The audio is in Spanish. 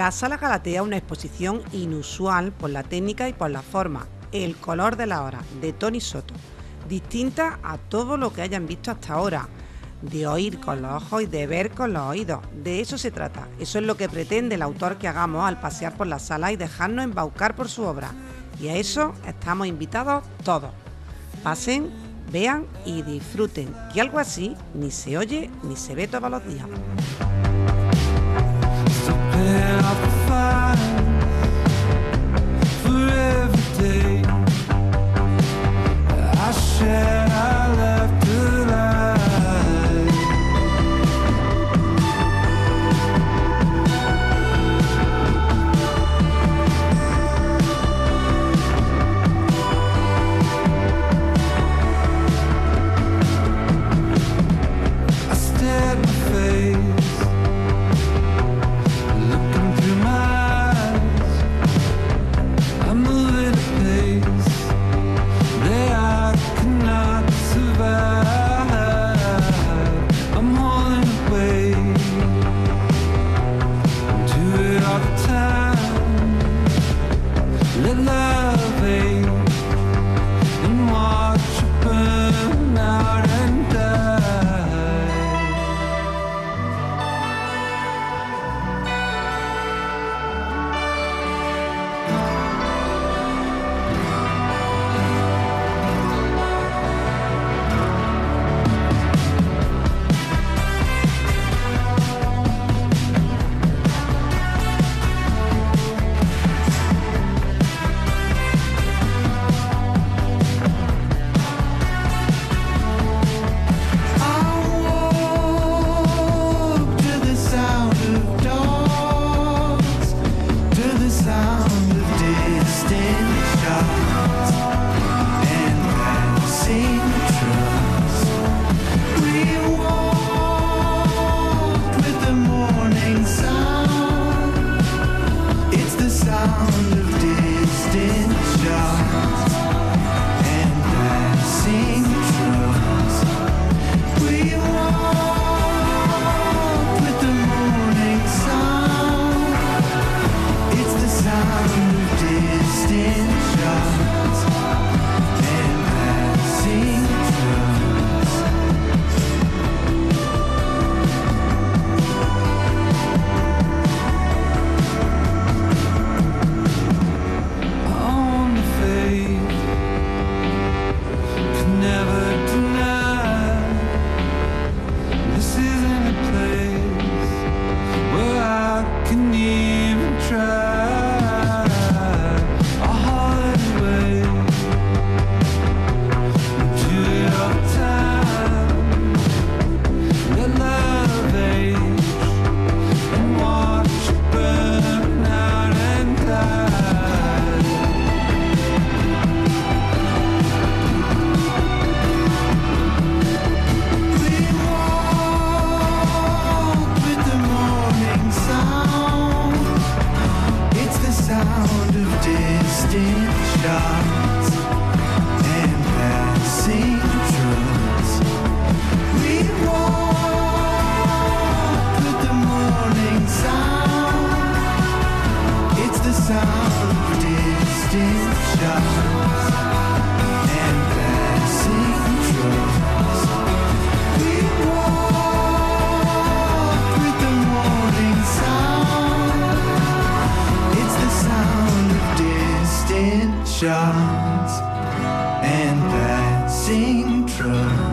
La Sala Galatea, una exposición inusual por la técnica y por la forma, El color de la hora, de Toni Soto, distinta a todo lo que hayan visto hasta ahora, de oír con los ojos y de ver con los oídos. De eso se trata, eso es lo que pretende el autor que hagamos al pasear por la sala y dejarnos embaucar por su obra, y a eso estamos invitados todos. Pasen, vean y disfruten, que algo así ni se oye ni se ve todos los días. Shots and passing trucks.